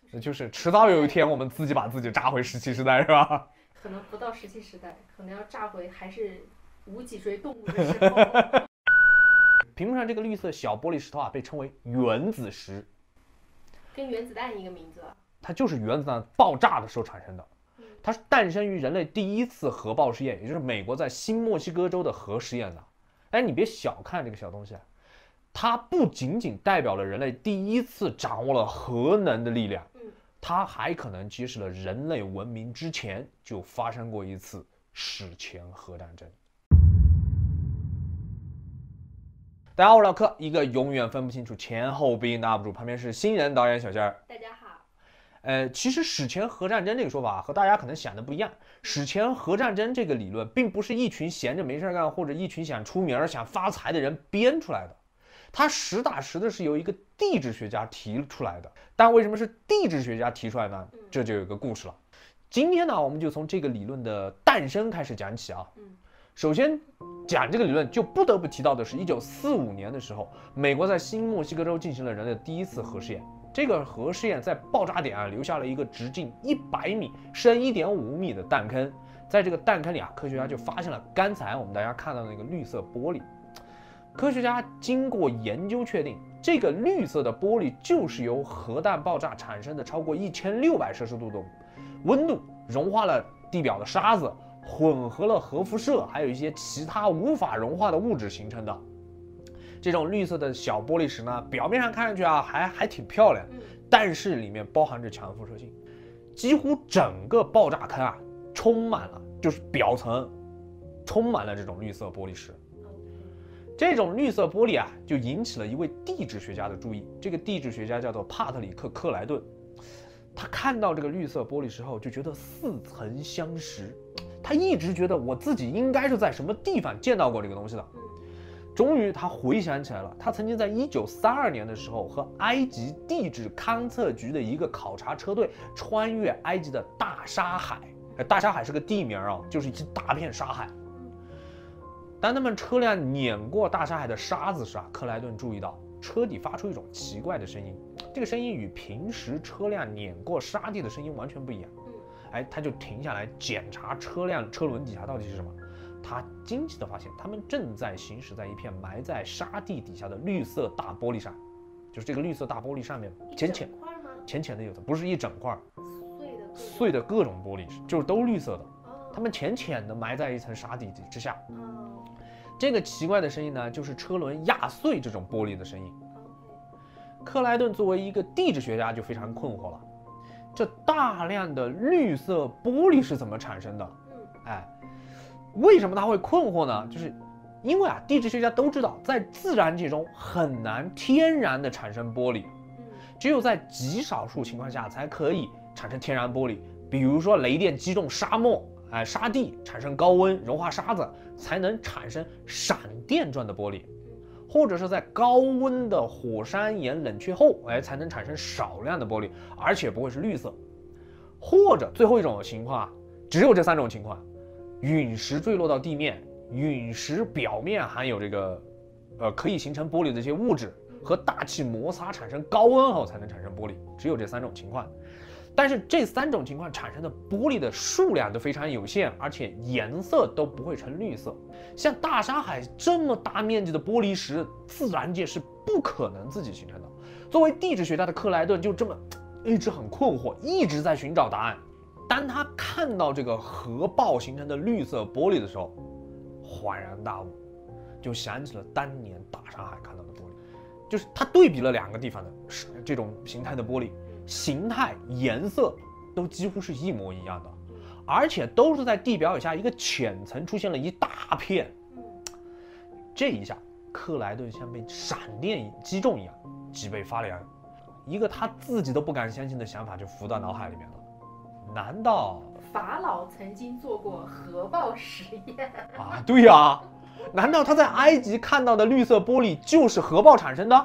就是迟早有一天我们自己把自己炸回石器时代，是吧？ 可能不到石器时代，可能要炸回还是无脊椎动物的时候。 屏幕上这个绿色小玻璃石头啊，被称为原子石， 跟原子弹一个名字啊。 它就是原子弹爆炸的时候产生的。它是诞生于人类第一次核爆试验，也就是美国在新墨西哥州的核实验的。哎，你别小看这个小东西，它不仅仅代表了人类第一次掌握了核能的力量，它还可能揭示了人类文明之前就发生过一次史前核战争。大家好，我是老柯，一个永远分不清楚前后鼻音的 UP 主，旁边是新人导演小仙儿。 大家好。 其实史前核战争这个说法和大家可能想的不一样。史前核战争这个理论，并不是一群闲着没事干或者一群想出名想发财的人编出来的，它实打实的是由一个地质学家提出来的。但为什么是地质学家提出来呢？这就有个故事了。今天呢，我们就从这个理论的诞生开始讲起啊。首先讲这个理论，就不得不提到的是1945年的时候，美国在新墨西哥州进行了人类的第一次核试验。这个核试验在爆炸点留下了一个直径100米、深1.5米的弹坑。在这个弹坑里科学家就发现了刚才我们大家看到的那个绿色玻璃。科学家经过研究确定，这个绿色的玻璃就是由核弹爆炸产生的超过1600摄氏度的温度，融化了地表的沙子，混合了核辐射，还有一些其他无法融化的物质形成的。这种绿色的小玻璃石呢，表面上看上去还挺漂亮，但是里面包含着强辐射性，几乎整个爆炸坑充满了，就是表层充满了这种绿色玻璃石。这种绿色玻璃就引起了一位地质学家的注意，这个地质学家叫做帕特里克·克莱顿。他看到这个绿色玻璃石后就觉得似曾相识，他一直觉得我自己应该是在什么地方见到过这个东西的。终于他回想起来了，他曾经在1932年的时候和埃及地质勘测局的一个考察车队穿越埃及的大沙海。大沙海是个地名就是一大片沙海。当他们车辆碾过大沙海的沙子时克莱顿注意到车底发出一种奇怪的声音，这个声音与平时车辆碾过沙地的声音完全不一样。他就停下来检查车轮底下到底是什么。他惊奇地发现，他们正在行驶在一片埋在沙地底下的绿色大玻璃上，就是这个绿色大玻璃上面浅浅的有的，不是一整块碎的各种玻璃，就是都绿色的，它们浅浅的埋在一层沙地之下。这个奇怪的声音呢，就是车轮压碎这种玻璃的声音。克莱顿作为一个地质学家就非常困惑了，这大量的绿色玻璃是怎么产生的？为什么他会困惑呢？就是因为地质学家都知道，在自然界中很难天然的产生玻璃，只有在极少数情况下才可以产生天然玻璃。比如说雷电击中沙漠、沙地，产生高温融化沙子，才能产生闪电状的玻璃；或者是在高温的火山岩冷却后，才能产生少量的玻璃，而且不会是绿色。或者最后一种情况只有这3种情况。陨石坠落到地面，陨石表面含有这个可以形成玻璃的这些物质，和大气摩擦产生高温后才能产生玻璃，只有这3种情况。但是这3种情况产生的玻璃的数量都非常有限，而且颜色都不会呈绿色。像大沙海这么大面积的玻璃石，自然界是不可能自己形成的。作为地质学家的克莱顿就这么一直很困惑，一直在寻找答案。当他看到这个核爆形成的绿色玻璃的时候，恍然大悟，就想起了当年大沙海看到的玻璃，就是他对比了2个地方的这种形态的玻璃，形态、颜色都几乎是一模一样的，而且都是在地表以下一个浅层出现了一大片。这一下，克莱顿像被闪电击中一样，脊背发凉，一个他自己都不敢相信的想法就浮到脑海里面了。难道法老曾经做过核爆实验对呀，难道他在埃及看到的绿色玻璃就是核爆产生的？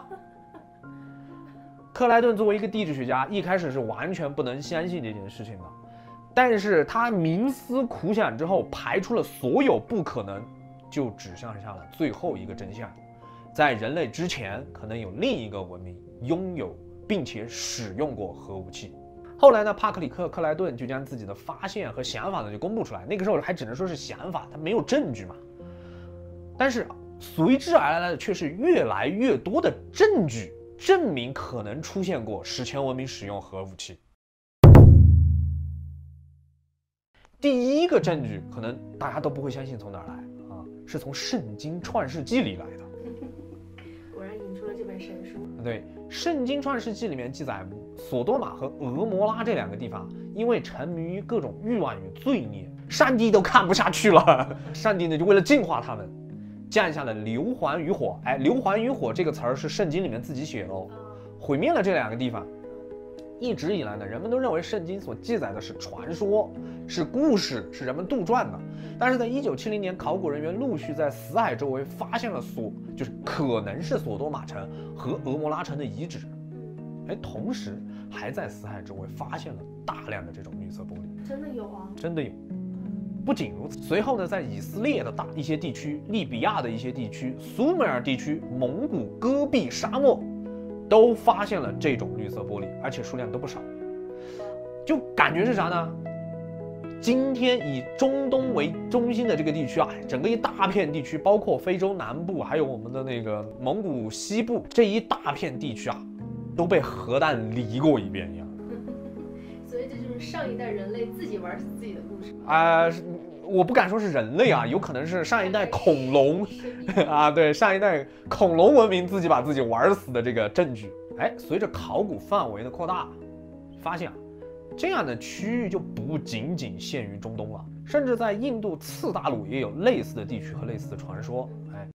克莱顿作为一个地质学家，一开始是完全不能相信这件事情的，但是他冥思苦想之后，排除了所有不可能，就指向了最后一个真相：在人类之前，可能有另一个文明拥有并且使用过核武器。 后来呢，帕克里克克莱顿就将自己的发现和想法呢就公布出来。那个时候还只能说是想法，他没有证据嘛。但是随之而来的却是越来越多的证据，证明可能出现过史前文明使用核武器。第一个证据可能大家都不会相信从哪儿来啊，是从《圣经创世纪》里来的。 果然引出了这本神书。 对，《圣经创世纪》里面记载，索多玛和俄摩拉这两个地方，因为沉迷于各种欲望与罪孽，上帝都看不下去了。上帝呢，就为了净化他们，降下了硫磺与火。哎，硫磺与火这个词儿是圣经里面自己写的哦，毁灭了这两个地方。一直以来呢，人们都认为圣经所记载的是传说，是故事，是人们杜撰的。但是在1970年，考古人员陆续在死海周围发现了就是可能是索多玛城和俄摩拉城的遗址。哎，同时还在死海周围发现了大量的这种绿色玻璃。 真的有啊？ 真的有。不仅如此，随后呢，在以色列的一些地区、利比亚的一些地区、苏美尔地区、蒙古戈壁沙漠，都发现了这种绿色玻璃，而且数量都不少。就感觉是啥呢？今天以中东为中心的这个地区啊，整个一大片地区，包括非洲南部，还有我们的那个蒙古西部这一大片地区啊，都被核弹离过一遍一样。 所以这就是上一代人类自己玩死自己的故事我不敢说是人类啊，有可能是上一代恐龙啊，对，上一代恐龙文明自己把自己玩死的这个证据。哎，随着考古范围的扩大，发现这样的区域就不仅仅限于中东了，甚至在印度次大陆也有类似的地区和类似的传说。哎，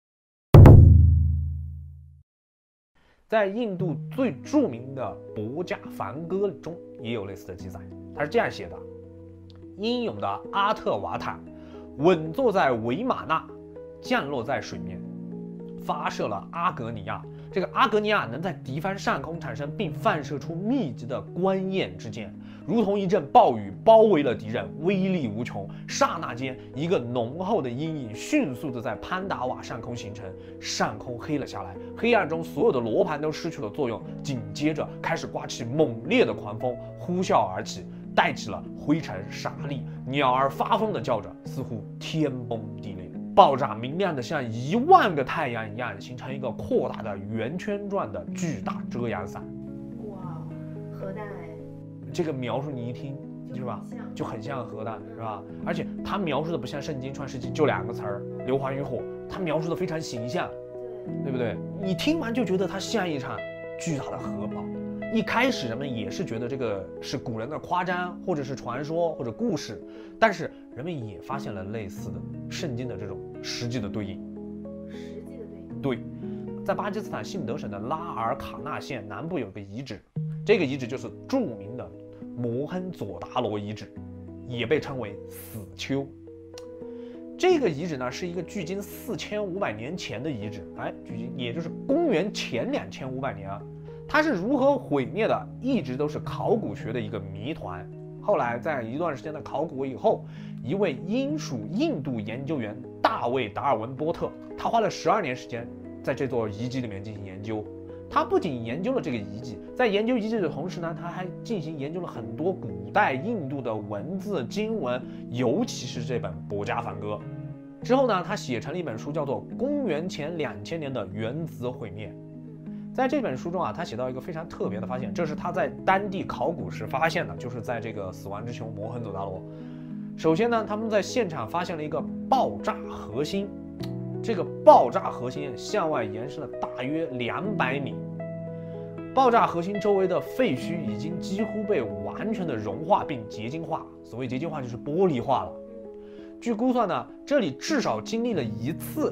在印度最著名的博加梵歌中也有类似的记载，他是这样写的：英勇的阿特瓦坦稳坐在维玛纳，降落在水面，发射了阿格尼亚。这个阿格尼亚能在敌方上空产生并放射出密集的光焰之箭，如同一阵暴雨包围了敌人，威力无穷。刹那间，一个浓厚的阴影迅速地在潘达瓦上空形成，上空黑了下来，黑暗中所有的罗盘都失去了作用。紧接着开始刮起猛烈的狂风，呼啸而起，带起了灰尘沙粒，鸟儿发疯地叫着，似乎天崩地裂。爆炸明亮的像10000个太阳一样，形成一个扩大的圆圈状的巨大遮阳伞。 哇，核弹哎！ 这个描述你一听是吧，就很像核弹是吧？而且它描述的不像圣经创世纪就2个词儿硫磺与火，它描述的非常形象，对不对？你听完就觉得它像一场巨大的核爆。一开始人们也是觉得这个是古人的夸张，或者是传说或者故事，但是人们也发现了类似的圣经的这种实际的对应。 实际的对应。 对，在巴基斯坦信德省的拉尔卡纳县南部有个遗址，这个遗址就是著名的摩亨佐达罗遗址，也被称为死丘。这个遗址呢是一个距今4500年前的遗址，哎，距今也就是公元前2500年啊。它是如何毁灭的，一直都是考古学的一个谜团。后来在一段时间的考古以后，一位英属印度研究员大卫·达尔文波特，他花了12年时间在这座遗迹里面进行研究。他不仅研究了这个遗迹，在研究遗迹的同时呢，他还进行研究了很多古代印度的文字经文，尤其是这本《博加梵歌》。之后呢，他写成了一本书，叫做《公元前2000年的原子毁灭》。在这本书中啊，他写到一个非常特别的发现，这是他在当地考古时发现的，就是在这个死亡之丘摩亨佐达罗。首先呢，他们在现场发现了一个爆炸核心，这个爆炸核心向外延伸了大约200米。爆炸核心周围的废墟已经几乎被完全的融化并结晶化，所谓结晶化就是玻璃化了。据估算呢，这里至少经历了一次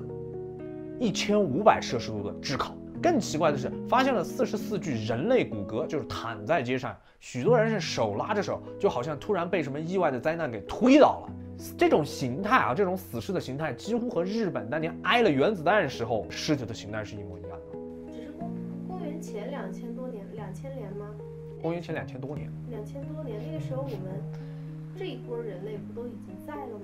1500摄氏度的炙烤。更奇怪的是，发现了44具人类骨骼，就是躺在街上，许多人是手拉着手，就好像突然被什么意外的灾难给推倒了。这种形态啊，这种死尸的形态，几乎和日本当年挨了原子弹时候尸体的形态是一模一样的。 只是公元前2000多年，2000年吗？ 公元前2000多年。 2000多年，那个时候我们这一波人类不都已经在了吗？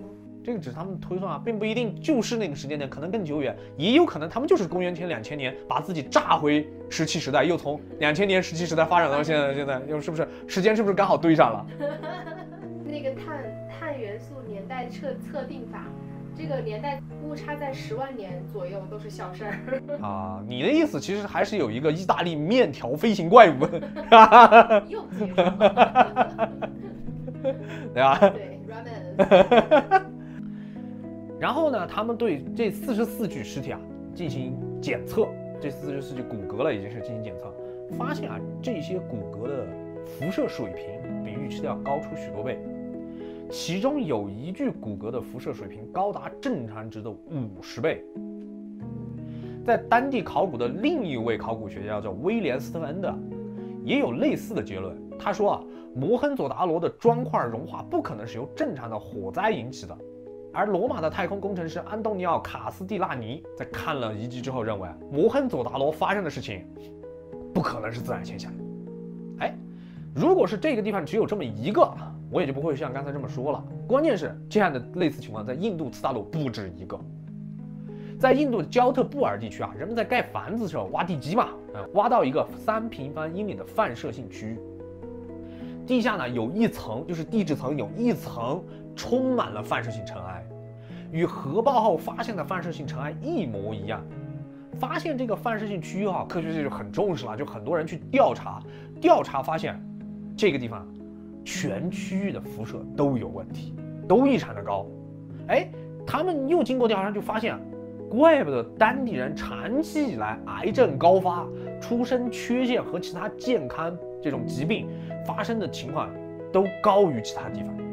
这个只是他们推算啊，并不一定就是那个时间点，可能更久远，也有可能他们就是公元前2000年把自己炸回石器时代，又从2000年石器时代发展到现在又是不是时间是不是刚好对上了？ 那个碳元素年代测定法，这个年代误差在10万年左右都是小事儿啊。你的意思其实还是有一个意大利面条飞行怪物， 又接上了， 对吧？ 对 ，ramen。 然后呢，他们对这44具尸体啊进行检测，这44具骨骼了已经是进行检测，发现啊这些骨骼的辐射水平比预期的要高出许多倍，其中有1具骨骼的辐射水平高达正常值的50倍。在当地考古的另一位考古学家叫威廉斯特恩的，也有类似的结论。他说啊，摩亨佐达罗的砖块融化不可能是由正常的火灾引起的。而罗马的太空工程师安东尼奥·卡斯蒂拉尼在看了遗迹之后认为，摩亨佐达罗发生的事情不可能是自然现象。哎，如果是这个地方只有这么一个，我也就不会像刚才这么说了。关键是这样的类似情况在印度次大陆不止一个。在印度的焦特布尔地区啊，人们在盖房子的时候挖地基嘛，挖到一个3平方英里的放射性区域，地下呢有一层，就是地质层有一层充满了放射性尘埃，与核爆后发现的放射性尘埃一模一样。发现这个放射性区域啊，科学界就很重视了，就很多人去调查发现这个地方全区域的辐射都有问题，都异常的高。哎，他们又经过调查就发现，怪不得当地人长期以来癌症高发、出生缺陷和其他健康这种疾病发生的情况都高于其他地方。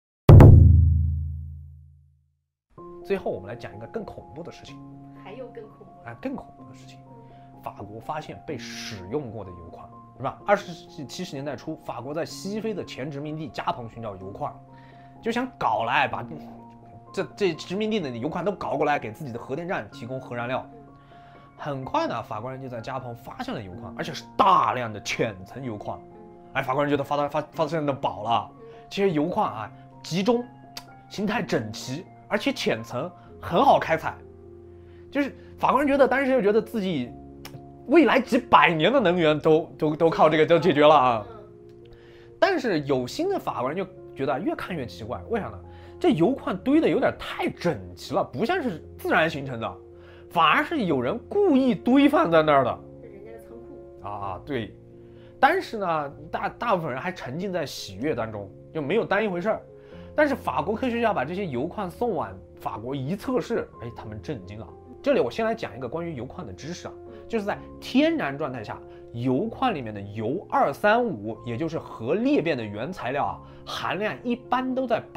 最后我们来讲一个更恐怖的事情， 还有更恐怖更恐怖的事情，法国发现被使用过的油矿，是吧？20世纪70年代初，法国在西非的前殖民地加蓬寻找油矿，就想搞来把这殖民地的油矿都搞过来，给自己的核电站提供核燃料。很快呢，法国人就在加蓬发现了油矿，而且是大量的浅层油矿。哎，法国人觉得发现的宝了，这些油矿啊集中，形态整齐，而且浅层很好开采。就是法国人觉得，当时就觉得自己未来几百年的能源都靠这个就解决了啊。但是有心的法国人就觉得越看越奇怪，为啥呢？这油矿堆的有点太整齐了，不像是自然形成的，反而是有人故意堆放在那儿的。 这人家的仓库啊，对。但是呢，大部分人还沉浸在喜悦当中，就没有当一回事儿。但是法国科学家把这些油矿送往法国一测试，哎，他们震惊了。这里我先来讲一个关于油矿的知识啊，就是在天然状态下，油矿里面的铀235，也就是核裂变的原材料啊，含量一般都在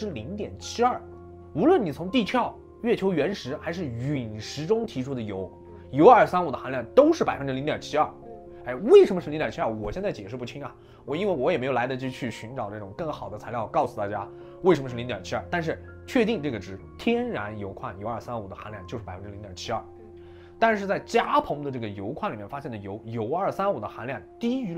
0.72%。无论你从地壳、月球原石还是陨石中提出的铀235的含量都是0.72%。哎，为什么是0.72？我现在解释不清啊，因为我也没有来得及去寻找这种更好的材料告诉大家为什么是0.72。但是确定这个值，天然油矿铀235的含量就是0.72%。但是在加蓬的这个油矿里面发现的铀235的含量低于了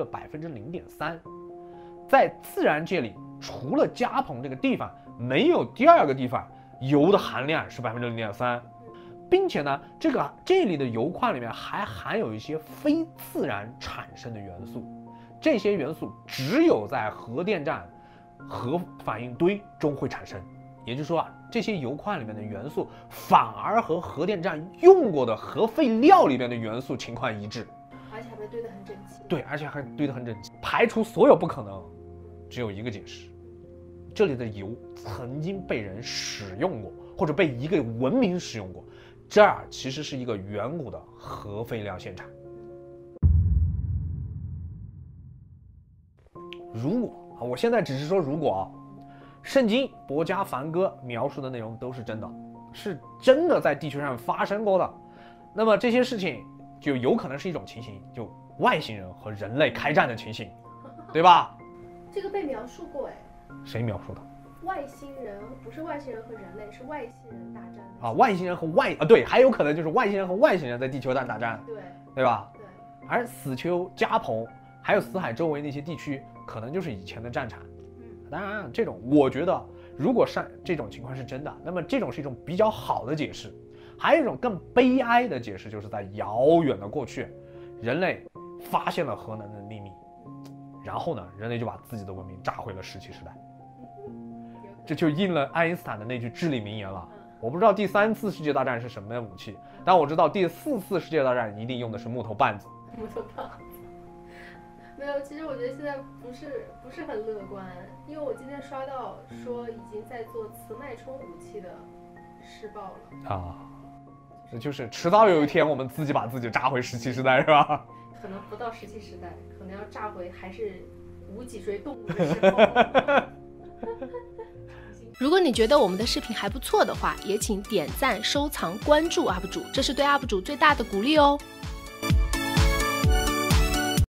0.3%。在自然界里，除了加蓬这个地方，没有第二个地方铀的含量是0.3%。并且呢，这里的油矿里面还含有一些非自然产生的元素，这些元素只有在核电站核反应堆中会产生。也就是说啊，这些油矿里面的元素反而和核电站用过的核废料里面的元素情况一致， 而且还被堆得很整齐。 对，而且还堆得很整齐。排除所有不可能，只有一个解释：这里的油曾经被人使用过，或者被一个文明使用过。这儿其实是一个远古的核废料现场。如果啊，我现在只是说如果啊，圣经、伯家、梵歌描述的内容都是真的，是真的在地球上发生过的，那么这些事情就有可能是一种情形，就外星人和人类开战的情形，对吧？ 这个被描述过哎。 谁描述的？ 外星人不是外星人和人类，是外星人大战啊！外星人和对，还有可能就是外星人和外星人在地球上打战，对吧？ 对。 而死丘、加蓬还有死海周围那些地区，可能就是以前的战场。当然，这种我觉得如果这种情况是真的，那么这种是一种比较好的解释。还有一种更悲哀的解释，就是在遥远的过去，人类发现了核能的秘密，然后呢，人类就把自己的文明炸毁了石器时代。这就应了爱因斯坦的那句至理名言了。我不知道第3次世界大战是什么武器，但我知道第4次世界大战一定用的是木头棒子。 木头棒子。没有，其实我觉得现在不是很乐观，因为我今天刷到说已经在做磁脉冲武器的试爆了啊，那就是迟早有一天我们自己把自己炸回石器时代，是吧？ 可能不到石器时代，可能要炸回还是无脊椎动物的时候。如果你觉得我们的视频还不错的话，也请点赞、收藏、关注 UP 主，这是对 UP 主最大的鼓励哦。